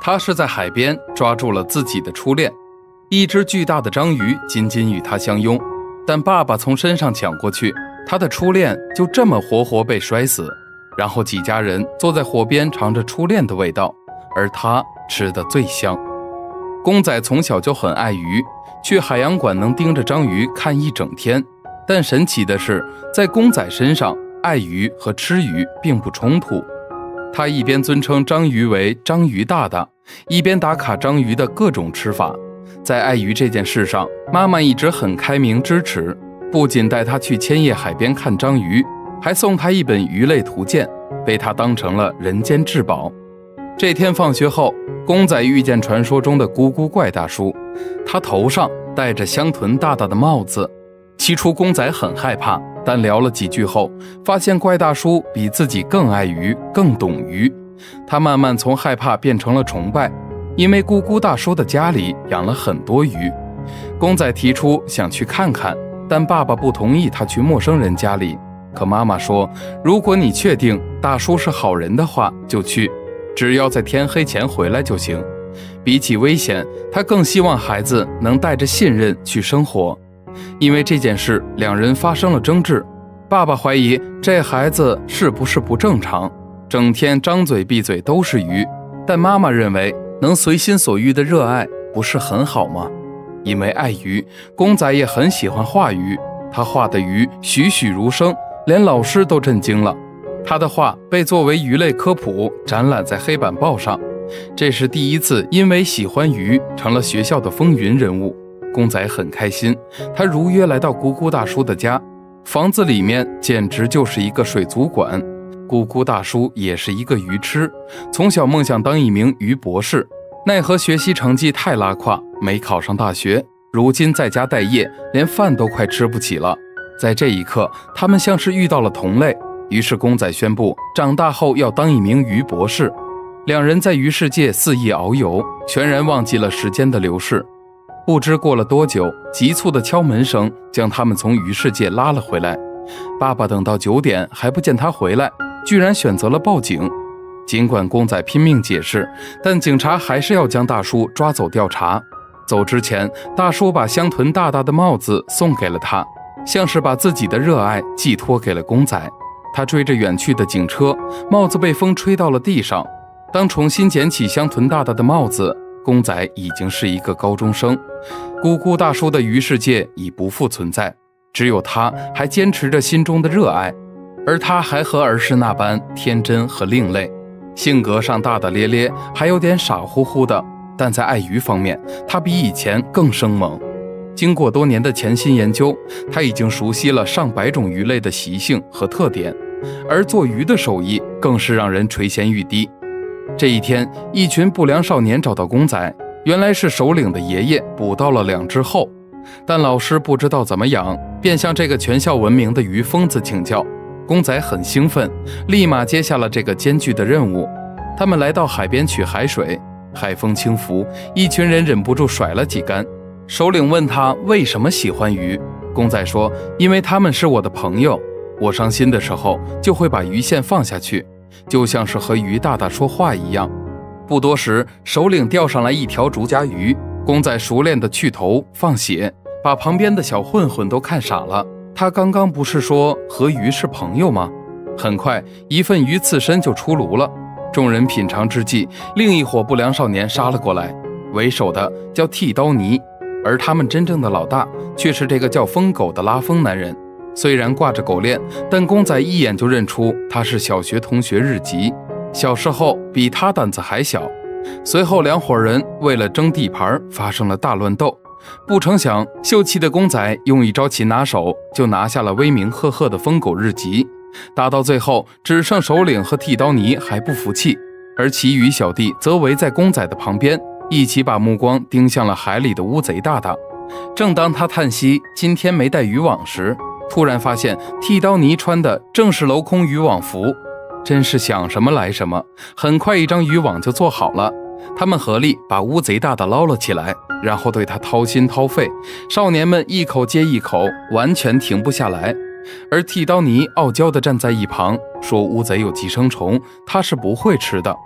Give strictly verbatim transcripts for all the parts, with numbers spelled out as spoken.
他是在海边抓住了自己的初恋，一只巨大的章鱼紧紧与他相拥，但爸爸从身上抢过去，他的初恋就这么活活被摔死。然后几家人坐在火边尝着初恋的味道，而他吃得最香。公仔从小就很爱鱼，去海洋馆能盯着章鱼看一整天。但神奇的是，在公仔身上，爱鱼和吃鱼并不冲突。他一边尊称章鱼为章鱼大大，一边打卡章鱼的各种吃法。在爱鱼这件事上，妈妈一直很开明支持，不仅带他去千叶海边看章鱼，还送他一本鱼类图鉴，被他当成了人间至宝。这天放学后，公仔遇见传说中的咕咕怪大叔，他头上戴着香豚大大的帽子。起初公仔很害怕，但聊了几句后，发现怪大叔比自己更爱鱼，更懂鱼。他慢慢从害怕变成了崇拜，因为咕咕大叔的家里养了很多鱼。公仔提出想去看看，但爸爸不同意他去陌生人家里。可妈妈说，如果你确定大叔是好人的话，就去，只要在天黑前回来就行。比起危险，他更希望孩子能带着信任去生活。因为这件事，两人发生了争执。爸爸怀疑这孩子是不是不正常，整天张嘴闭嘴都是鱼，但妈妈认为能随心所欲的热爱不是很好吗？因为爱鱼，公仔也很喜欢画鱼，他画的鱼栩栩如生，连老师都震惊了。他的画被作为鱼类科普展览在黑板报上，这是第一次因为喜欢鱼成了学校的风云人物。公仔很开心，他如约来到咕咕大叔的家，房子里面简直就是一个水族馆。咕咕大叔也是一个鱼痴，从小梦想当一名鱼博士，奈何学习成绩太拉胯，没考上大学，如今在家待业，连饭都快吃不起了。在这一刻，他们像是遇到了同类，于是公仔宣布长大后要当一名鱼博士。两人在鱼世界肆意遨游，全然忘记了时间的流逝。不知过了多久，急促的敲门声将他们从鱼世界拉了回来。爸爸等到九点还不见他回来，居然选择了报警。尽管公仔拼命解释，但警察还是要将大叔抓走调查。走之前，大叔把香豚大大的帽子送给了他，像是把自己的热爱寄托给了公仔。他追着远去的警车，帽子被风吹到了地上。当重新捡起香豚大大的帽子，公仔已经是一个高中生。咕咕大叔的鱼世界已不复存在，只有他还坚持着心中的热爱，而他还和儿时那般天真和另类，性格上大大咧咧，还有点傻乎乎的，但在爱鱼方面，他比以前更生猛。经过多年的潜心研究，他已经熟悉了上百种鱼类的习性和特点，而做鱼的手艺更是让人垂涎欲滴。这一天，一群不良少年找到公仔，原来是首领的爷爷捕到了两只后，但老师不知道怎么养，便向这个全校闻名的鱼疯子请教。公仔很兴奋，立马接下了这个艰巨的任务。他们来到海边取海水，海风轻拂，一群人忍不住甩了几竿。首领问他为什么喜欢鱼，公仔说，因为他们是我的朋友，我伤心的时候就会把鱼线放下去，就像是和鱼大大说话一样。不多时，首领钓上来一条竹荚鱼，公仔熟练的去头放血，把旁边的小混混都看傻了。他刚刚不是说和鱼是朋友吗？很快，一份鱼刺身就出炉了。众人品尝之际，另一伙不良少年杀了过来，为首的叫剃刀尼，而他们真正的老大却是这个叫疯狗的拉风男人。虽然挂着狗链，但公仔一眼就认出他是小学同学日吉，小时候比他胆子还小。随后两伙人为了争地盘发生了大乱斗，不成想秀气的公仔用一招擒拿手就拿下了威名赫赫的疯狗日吉。打到最后，只剩首领和剃刀尼还不服气，而其余小弟则围在公仔的旁边，一起把目光盯向了海里的乌贼大大。正当他叹息今天没带渔网时，突然发现剃刀尼穿的正是镂空渔网服，真是想什么来什么，很快一张渔网就做好了。他们合力把乌贼大大捞了起来，然后对他掏心掏肺，少年们一口接一口，完全停不下来。而剃刀尼傲娇地站在一旁，说乌贼有寄生虫，他是不会吃的。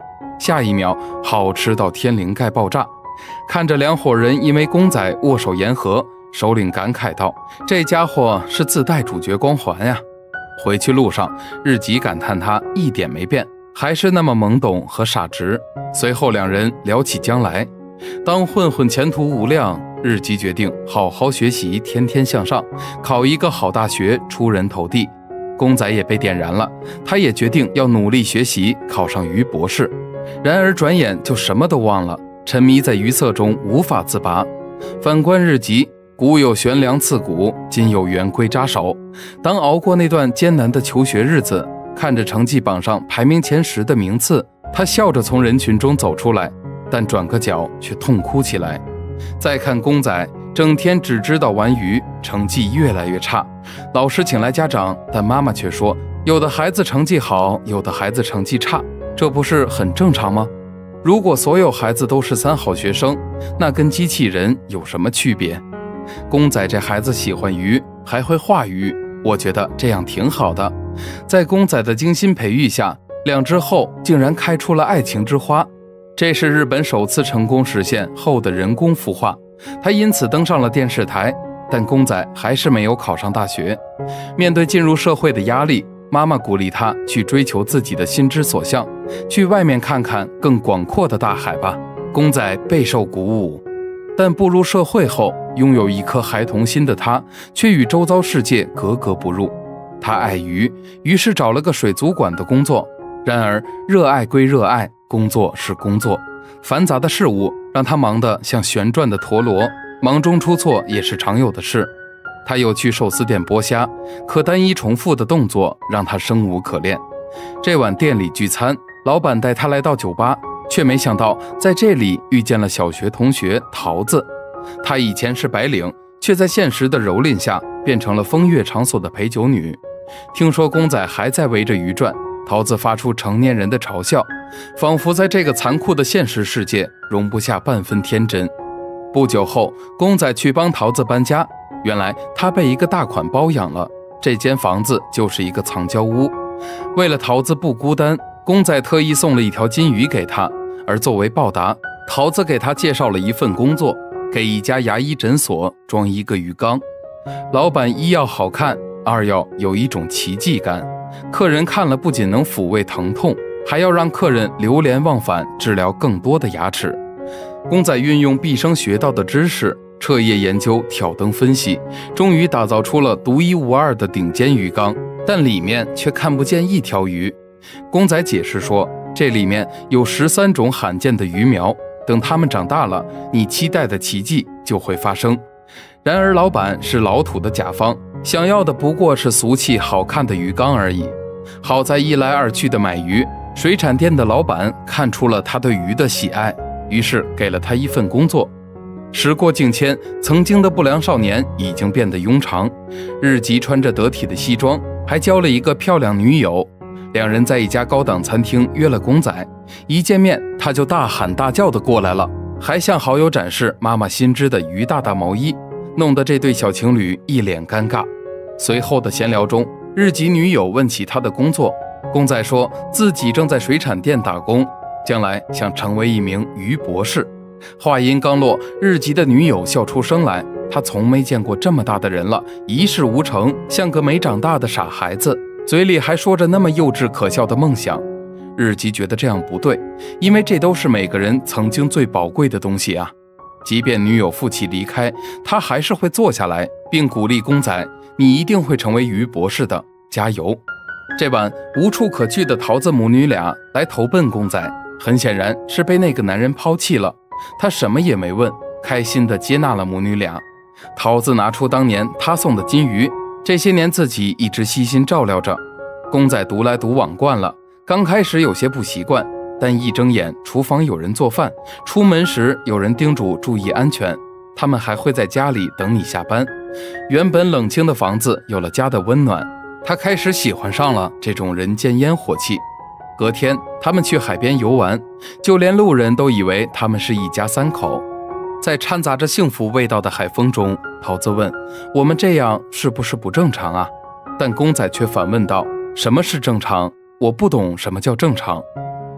下一秒好吃到天灵盖爆炸。看着两伙人因为公仔握手言和，首领感慨道：这家伙是自带主角光环呀。回去路上，日吉感叹他一点没变，还是那么懵懂和傻直。随后两人聊起将来，当混混前途无量，日吉决定好好学习，天天向上，考一个好大学，出人头地。公仔也被点燃了，他也决定要努力学习，考上于博士。然而转眼就什么都忘了，沉迷在鱼色中无法自拔。反观日吉，古有悬梁刺股，今有圆规扎手。当熬过那段艰难的求学日子，看着成绩榜上排名前十的名次，他笑着从人群中走出来，但转个角却痛哭起来。再看公仔，整天只知道玩鱼，成绩越来越差。老师请来家长，但妈妈却说，有的孩子成绩好，有的孩子成绩差，这不是很正常吗？如果所有孩子都是三好学生，那跟机器人有什么区别？公仔这孩子喜欢鱼，还会画鱼，我觉得这样挺好的。在公仔的精心培育下，两只后竟然开出了爱情之花。这是日本首次成功实现后的人工孵化，他因此登上了电视台。但公仔还是没有考上大学。面对进入社会的压力，妈妈鼓励他去追求自己的心之所向，去外面看看更广阔的大海吧。公仔备受鼓舞。但步入社会后，拥有一颗孩童心的他却与周遭世界格格不入。他爱鱼，于是找了个水族馆的工作。然而热爱归热爱，工作是工作，繁杂的事物让他忙得像旋转的陀螺，忙中出错也是常有的事。他又去寿司店剥虾，可单一重复的动作让他生无可恋。这晚店里聚餐，老板带他来到酒吧，却没想到在这里遇见了小学同学桃子。她以前是白领，却在现实的蹂躏下变成了风月场所的陪酒女。听说公仔还在围着鱼转，桃子发出成年人的嘲笑，仿佛在这个残酷的现实世界容不下半分天真。不久后，公仔去帮桃子搬家，原来他被一个大款包养了，这间房子就是一个藏娇屋。为了桃子不孤单，公仔特意送了一条金鱼给她，而作为报答，桃子给他介绍了一份工作，给一家牙医诊所装一个鱼缸。老板一要好看，二要有一种奇迹感，客人看了不仅能抚慰疼痛，还要让客人流连忘返，治疗更多的牙齿。公仔运用毕生学到的知识，彻夜研究，挑灯分析，终于打造出了独一无二的顶尖鱼缸，但里面却看不见一条鱼。公仔解释说，这里面有十三种罕见的鱼苗，等它们长大了，你期待的奇迹就会发生。然而老板是老土的甲方，想要的不过是俗气好看的鱼缸而已。好在一来二去的买鱼，水产店的老板看出了他对鱼的喜爱，于是给了他一份工作。时过境迁，曾经的不良少年已经变得庸常。日吉穿着得体的西装，还交了一个漂亮女友。两人在一家高档餐厅约了公仔，一见面他就大喊大叫的过来了，还向好友展示妈妈新织的于大大毛衣，弄得这对小情侣一脸尴尬。随后的闲聊中，日吉女友问起他的工作，公仔说自己正在水产店打工，将来想成为一名鱼博士。话音刚落，日吉的女友笑出声来，他从没见过这么大的人了，一事无成，像个没长大的傻孩子，嘴里还说着那么幼稚可笑的梦想。日吉觉得这样不对，因为这都是每个人曾经最宝贵的东西啊。即便女友负气离开，他还是会坐下来，并鼓励公仔，你一定会成为鱼博士的，加油。这晚无处可去的桃子母女俩来投奔公仔，很显然是被那个男人抛弃了。他什么也没问，开心地接纳了母女俩。桃子拿出当年他送的金鱼，这些年自己一直悉心照料着。公仔独来独往惯了，刚开始有些不习惯，但一睁眼厨房有人做饭，出门时有人叮嘱注意安全，他们还会在家里等你下班。原本冷清的房子有了家的温暖，他开始喜欢上了这种人间烟火气。隔天他们去海边游玩，就连路人都以为他们是一家三口。在掺杂着幸福味道的海风中，桃子问，我们这样是不是不正常啊？但公仔却反问道，什么是正常？我不懂什么叫正常。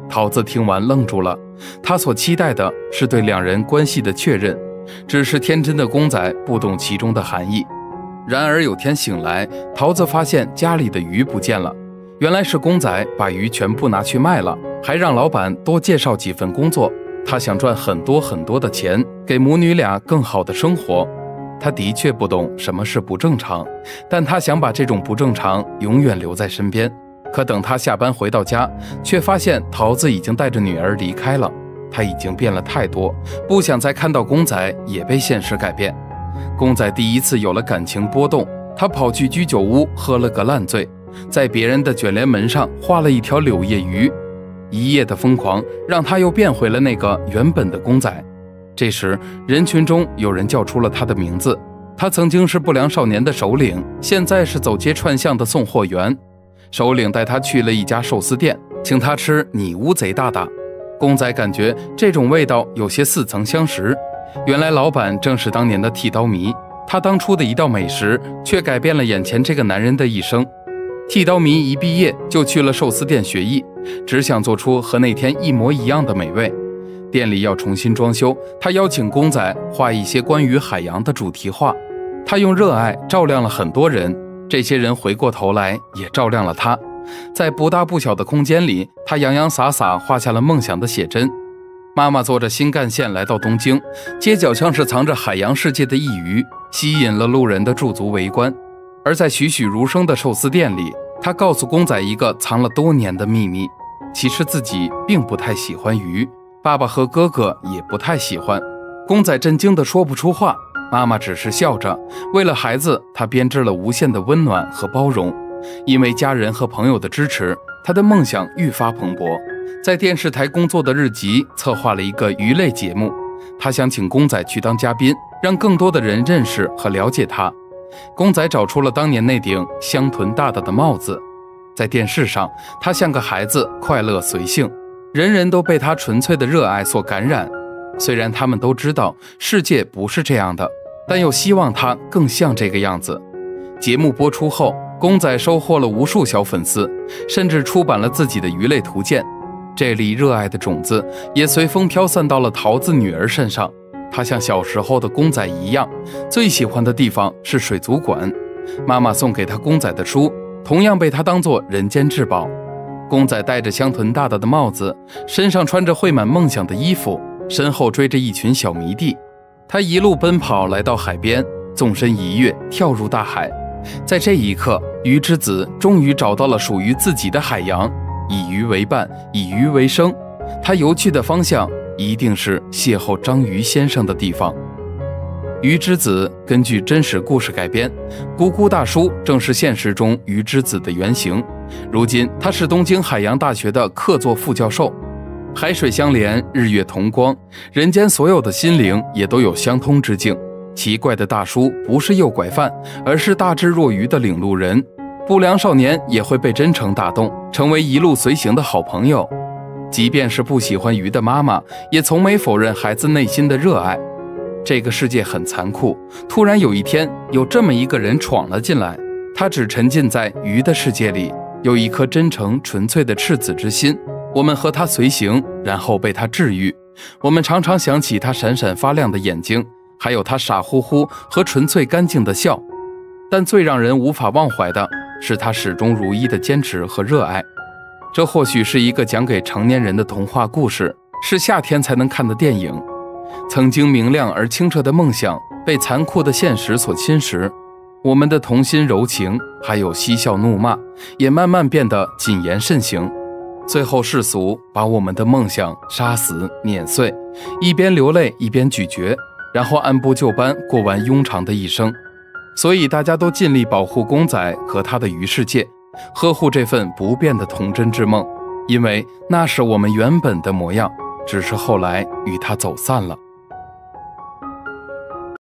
桃子听完愣住了，他所期待的是对两人关系的确认，只是天真的公仔不懂其中的含义。然而有天醒来，桃子发现家里的鱼不见了，原来是公仔把鱼全部拿去卖了，还让老板多介绍几份工作，他想赚很多很多的钱，给母女俩更好的生活。他的确不懂什么是不正常，但他想把这种不正常永远留在身边。可等他下班回到家，却发现桃子已经带着女儿离开了。他已经变了太多，不想再看到公仔也被现实改变。公仔第一次有了感情波动，他跑去居酒屋喝了个烂醉，在别人的卷帘门上画了一条柳叶鱼。一夜的疯狂让他又变回了那个原本的公仔。这时人群中有人叫出了他的名字，他曾经是不良少年的首领，现在是走街串巷的送货员。首领带他去了一家寿司店，请他吃你乌贼大大。公仔感觉这种味道有些似曾相识，原来老板正是当年的剃刀迷，他当初的一道美食却改变了眼前这个男人的一生。剃刀迷一毕业就去了寿司店学艺，只想做出和那天一模一样的美味。店里要重新装修，他邀请公仔画一些关于海洋的主题画。他用热爱照亮了很多人，这些人回过头来也照亮了他。在不大不小的空间里，他洋洋洒洒画下了梦想的写真。妈妈坐着新干线来到东京，街角像是藏着海洋世界的一隅，吸引了路人的驻足围观。而在栩栩如生的寿司店里，他告诉公仔一个藏了多年的秘密，其实自己并不太喜欢鱼，爸爸和哥哥也不太喜欢。公仔震惊地说不出话，妈妈只是笑着。为了孩子，他编织了无限的温暖和包容。因为家人和朋友的支持，他的梦想愈发蓬勃。在电视台工作的日籍策划了一个鱼类节目，他想请公仔去当嘉宾，让更多的人认识和了解他。公仔找出了当年那顶香豚大大的帽子，在电视上他像个孩子，快乐随性，人人都被他纯粹的热爱所感染。虽然他们都知道世界不是这样的，但又希望他更像这个样子。节目播出后，公仔收获了无数小粉丝，甚至出版了自己的鱼类图鉴。这粒热爱的种子也随风飘散到了桃子女儿身上。她像小时候的公仔一样，最喜欢的地方是水族馆。妈妈送给她公仔的书，同样被她当作人间至宝。公仔戴着香豚大大的帽子，身上穿着绘满梦想的衣服，身后追着一群小迷弟。他一路奔跑来到海边，纵身一跃，跳入大海。在这一刻，鱼之子终于找到了属于自己的海洋，以鱼为伴，以鱼为生。他游去的方向一定是邂逅章鱼先生的地方。鱼之子根据真实故事改编，咕咕大叔正是现实中鱼之子的原型。如今他是东京海洋大学的客座副教授。海水相连，日月同光，人间所有的心灵也都有相通之境。奇怪的大叔不是诱拐犯，而是大智若愚的领路人。不良少年也会被真诚打动，成为一路随行的好朋友。即便是不喜欢鱼的妈妈，也从没否认孩子内心的热爱。这个世界很残酷，突然有一天，有这么一个人闯了进来，他只沉浸在鱼的世界里，有一颗真诚纯粹的赤子之心。我们和他随行，然后被他治愈。我们常常想起他闪闪发亮的眼睛，还有他傻乎乎和纯粹干净的笑。但最让人无法忘怀的是他始终如一的坚持和热爱。这或许是一个讲给成年人的童话故事，是夏天才能看的电影。曾经明亮而清澈的梦想被残酷的现实所侵蚀，我们的童心柔情还有嬉笑怒骂也慢慢变得谨言慎行。最后世俗把我们的梦想杀死碾碎，一边流泪一边咀嚼，然后按部就班过完庸长的一生。所以大家都尽力保护公仔和他的鱼世界，呵护这份不变的童真之梦，因为那是我们原本的模样，只是后来与他走散了。